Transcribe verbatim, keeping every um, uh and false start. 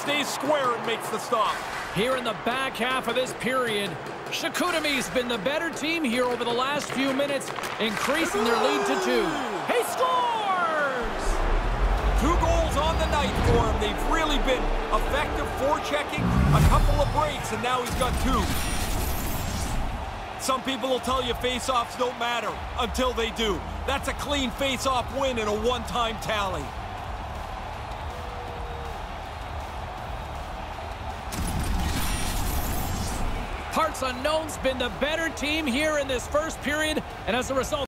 stays square and makes the stop. Here in the back half of this period, Chicoutimi's been the better team here over the last few minutes, increasing their lead to two. He scores! Two goals on the night for him. They've really been effective forechecking, a couple of breaks, and now he's got two. Some people will tell you face-offs don't matter until they do. That's a clean face-off win and a one-time tally. Parts Unknown's been the better team here in this first period, and as a result,